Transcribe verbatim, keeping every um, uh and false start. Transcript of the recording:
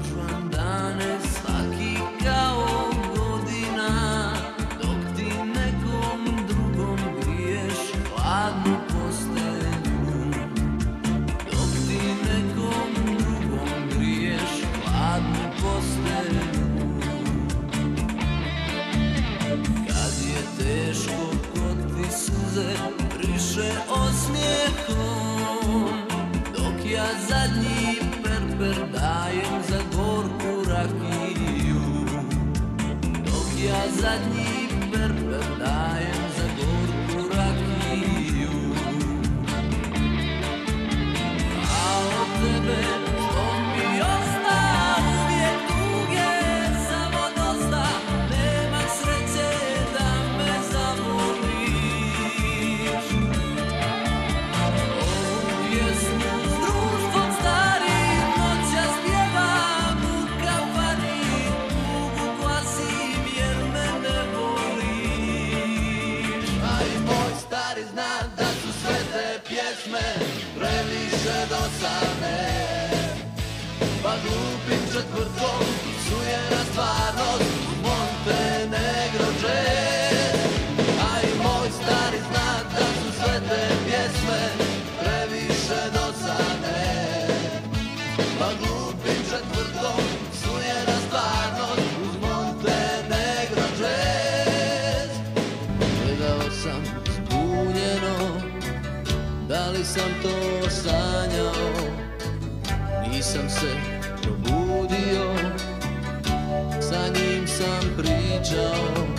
tužan dane svaki kao godina, dok ti nekom drugom griješ hladnu postelju. Dok ti nekom drugom griješ hladnu postelju. Kad je teško kod ti suze briše osmijehom, dok ja zadnji perper dajem za gorku rakiju. Dok ja zadnji perper dajem za gorku rakiju. A od tebe što mi osta uvijek tuge, samo dosta, nema sreće da me zavoliš. Ovu pjesmu s društvom starim noćas pjevam u kafani, tugu glasim jer me ne voliš. A i moj stari zna da su sve te pjesme previše dosadne, pa glupim četvrtkom psuje na stvarnost uz Montenegro jazz. A i moj stari zna da su sve te pjesme previše dosadne, pa glupim četvrtkom psuje na stvarnost uz Montenegro jazz. Gledao sam zbunjeno, da li sam to sanjao, nisam se probudio, sa njim sam pričao.